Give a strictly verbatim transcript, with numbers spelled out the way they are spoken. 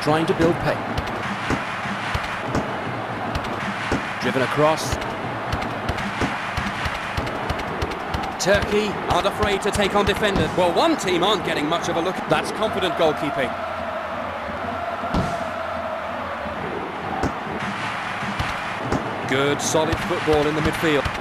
trying to build pace. Driven across. Turkey aren't afraid to take on defenders. Well, one team aren't getting much of a look. That's confident goalkeeping. Good, solid football in the midfield.